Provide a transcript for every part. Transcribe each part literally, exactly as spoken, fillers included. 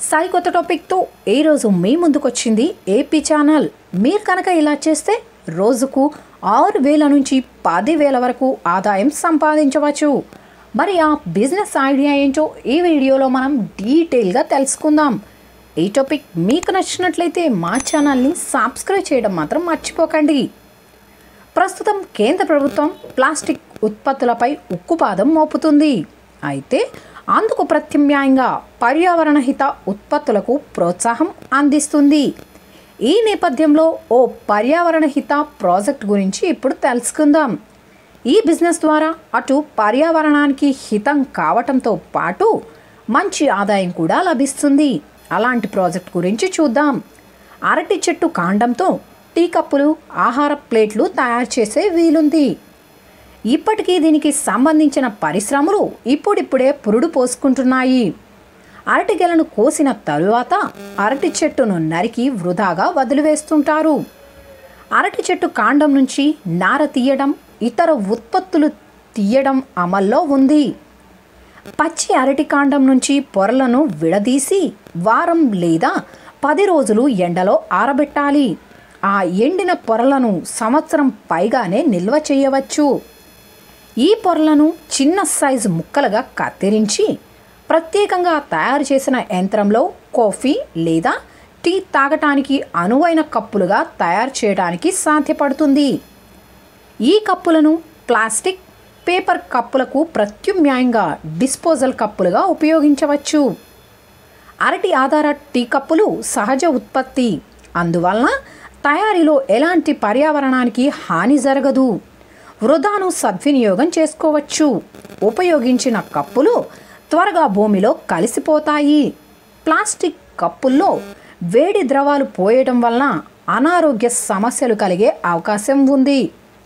సరికొత్త టాపిక్తో ఈరోజు మీ ముందుకొచ్చింది ఏపీ ఛానల్. మీరు కనుక ఇలా చేస్తే రోజుకు ఆరు వేల నుంచి పది వేల వరకు ఆదాయం సంపాదించవచ్చు. మరి ఆ బిజినెస్ ఐడియా ఏంటో ఈ వీడియోలో మనం డీటెయిల్గా తెలుసుకుందాం. ఈ టాపిక్ మీకు నచ్చినట్లయితే మా ఛానల్ని సబ్స్క్రైబ్ చేయడం మాత్రం మర్చిపోకండి. ప్రస్తుతం కేంద్ర ప్రభుత్వం ప్లాస్టిక్ ఉత్పత్తులపై ఉక్కుపాదం మోపుతుంది. అయితే అందుకు ప్రత్యామ్నాయంగా పర్యావరణ హిత ఉత్పత్తులకు ప్రోత్సాహం అందిస్తుంది. ఈ నేపథ్యంలో ఓ పర్యావరణ హిత ప్రాజెక్ట్ గురించి ఇప్పుడు తెలుసుకుందాం. ఈ బిజినెస్ ద్వారా అటు పర్యావరణానికి హితం కావటంతో పాటు మంచి ఆదాయం కూడా లభిస్తుంది. అలాంటి ప్రాజెక్ట్ గురించి చూద్దాం. అరటి చెట్టు కాండంతో టీ కప్పులు, ఆహార ప్లేట్లు తయారు చేసే వీలుంది. ఇప్పటికీ దీనికి సంబంధించిన పరిశ్రమలు ఇప్పుడిప్పుడే పురుడు పోసుకుంటున్నాయి. అరటి గెలను కోసిన తరువాత అరటి చెట్టును నరికి వృధాగా వదిలివేస్తుంటారు. అరటి చెట్టు కాండం నుంచి నార తీయడం, ఇతర ఉత్పత్తులు తీయడం అమల్లో ఉంది. పచ్చి అరటి కాండం నుంచి పొరలను విడదీసి వారం లేదా పది రోజులు ఎండలో ఆరబెట్టాలి. ఆ ఎండిన పొరలను సంవత్సరం పైగానే నిల్వ చేయవచ్చు. ఈ పొరలను చిన్న సైజు ముక్కలుగా కత్తిరించి ప్రత్యేకంగా తయారు చేసిన యంత్రంలో కాఫీ లేదా టీ తాగటానికి అనువైన కప్పులుగా తయారు చేయడానికి సాధ్యపడుతుంది. ఈ కప్పులను ప్లాస్టిక్, పేపర్ కప్పులకు ప్రత్యామ్నాయంగా డిస్పోజల్ కప్పులుగా ఉపయోగించవచ్చు. అరటి ఆధార టీ కప్పులు సహజ ఉత్పత్తి, అందువలన తయారీలో ఎలాంటి పర్యావరణానికి హాని జరగదు. వృధాను సద్వినియోగం చేసుకోవచ్చు. ఉపయోగించిన కప్పులు త్వరగా భూమిలో కలిసిపోతాయి. ప్లాస్టిక్ కప్పుల్లో వేడి ద్రవాలు పోయడం వలన అనారోగ్య సమస్యలు కలిగే అవకాశం ఉంది.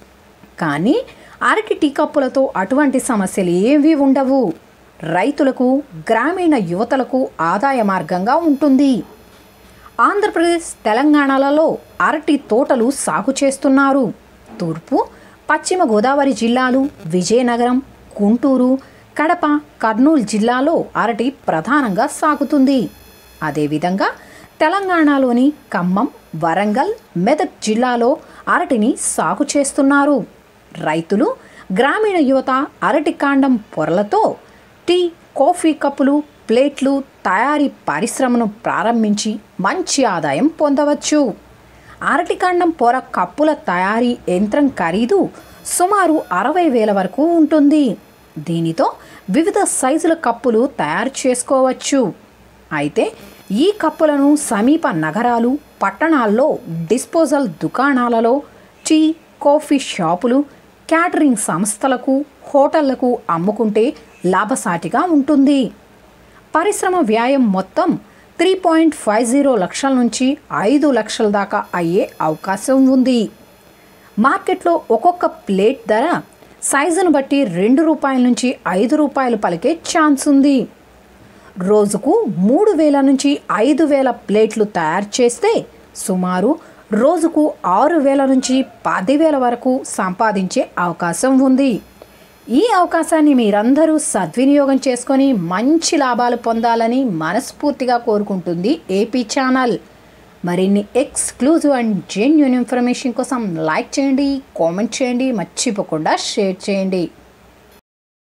కానీ అరటి టీ కప్పులతో అటువంటి సమస్యలు ఏవీ ఉండవు. రైతులకు, గ్రామీణ యువతలకు ఆదాయ మార్గంగా ఉంటుంది. ఆంధ్రప్రదేశ్, తెలంగాణలలో అరటి తోటలు సాగు చేస్తున్నారు. తూర్పు, పశ్చిమ గోదావరి జిల్లాలు, విజయనగరం, గుంటూరు, కడప, కర్నూలు జిల్లాలో అరటి ప్రధానంగా సాగుతుంది. అదేవిధంగా తెలంగాణలోని ఖమ్మం, వరంగల్, మెదక్ జిల్లాలో అరటిని సాగు చేస్తున్నారు. రైతులు, గ్రామీణ యువత అరటి కాండం పొరలతో టీ, కాఫీ కప్పులు, ప్లేట్లు తయారీ పరిశ్రమను ప్రారంభించి మంచి ఆదాయం పొందవచ్చు. అరటికాండం పొర కప్పుల తయారీ యంత్రం ఖరీదు సుమారు అరవై వేల వరకు ఉంటుంది. దీనితో వివిధ సైజుల కప్పులు తయారు చేసుకోవచ్చు. అయితే ఈ కప్పులను సమీప నగరాలు, పట్టణాల్లో డిస్పోజల్ దుకాణాలలో, టీ, కాఫీ షాపులు, క్యాటరింగ్ సంస్థలకు, హోటళ్లకు అమ్ముకుంటే లాభసాటిగా ఉంటుంది. పరిశ్రమ వ్యయం మొత్తం త్రీ పాయింట్ ఫైవ్ జీరో లక్షల నుంచి ఐదు లక్షల దాకా అయ్యే అవకాశం ఉంది. మార్కెట్లో ఒక్కొక్క ప్లేట్ ధర సైజును బట్టి రెండు రూపాయల నుంచి ఐదు రూపాయలు పలికే ఛాన్స్ ఉంది. రోజుకు మూడు వేల నుంచి ఐదు వేల ప్లేట్లు తయారు చేస్తే సుమారు రోజుకు ఆరు వేల నుంచి పదివేల వరకు సంపాదించే అవకాశం ఉంది. ఈ అవకాశాన్ని మీరందరూ సద్వినియోగం చేసుకొని మంచి లాభాలు పొందాలని మనస్ఫూర్తిగా కోరుకుంటుంది ఏపీ ఛానల్. మరిన్ని ఎక్స్క్లూజివ్ అండ్ జెన్యూన్ ఇన్ఫర్మేషన్ కోసం లైక్ చేయండి, కామెంట్ చేయండి, మర్చిపోకుండా షేర్ చేయండి.